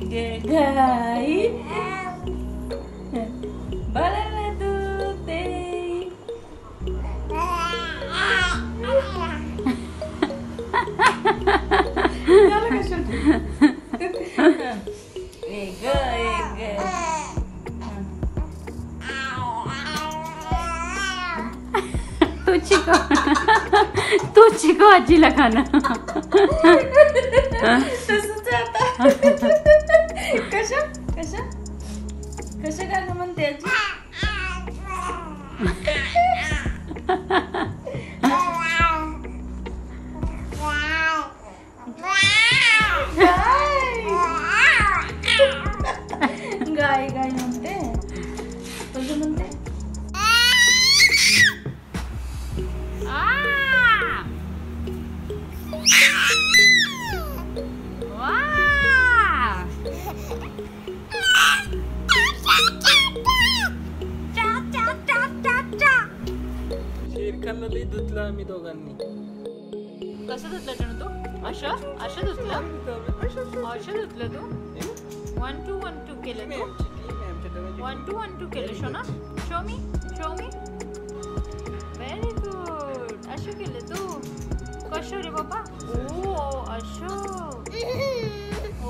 गाई balala dute झालं का शेवटी? तू चिको आजीला खाना. कशा गाणं म्हणते आजी? गाय गाय म्हणते. कसं म्हणते? शेरखानला धुतलं आम्ही दोघांनी. कसं धुतलं जणू तू? असं धुतलं? असं धुतलं तू? 1 2 1 2 केलं तू? 1 2 1 2 केलं शोना? Show me. Very good. असं केलं तू? कसं रे बाबा? ओ असं. ओ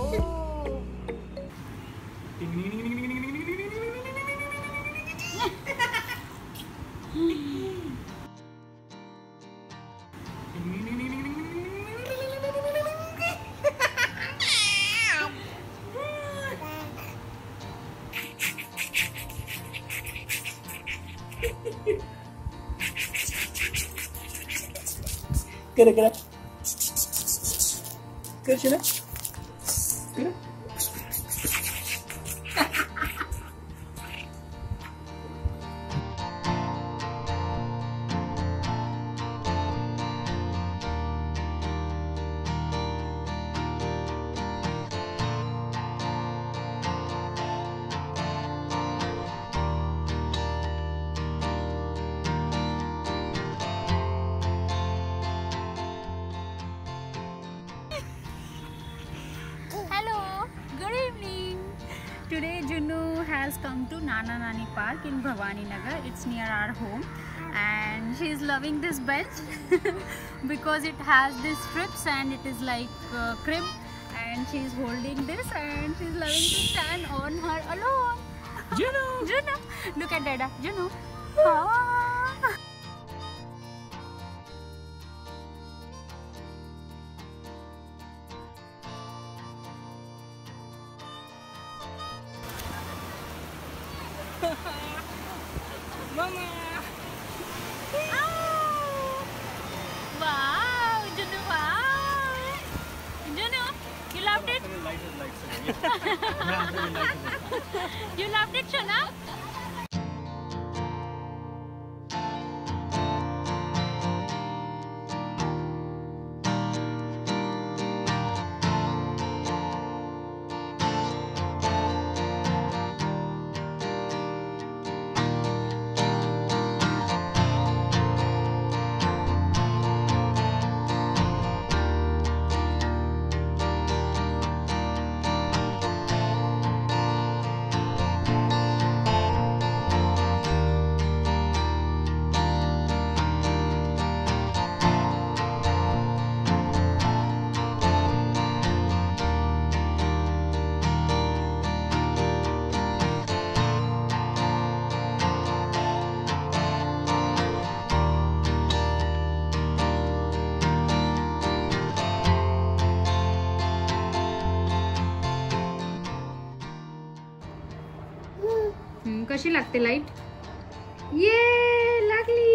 Kira kira kira Today Junnu has come to Nana Nani Park in Bhavani Nagar. It's near our home and she is loving this bench because it has these strips and it is like crib, and she is holding this and she is loving to stand on her alone. Junnu! Look at Dada. Junnu! Mama! Wow! Junnu, wow! Junnu, you loved it? You loved it, Shona? कशी लागते light? ये लागली.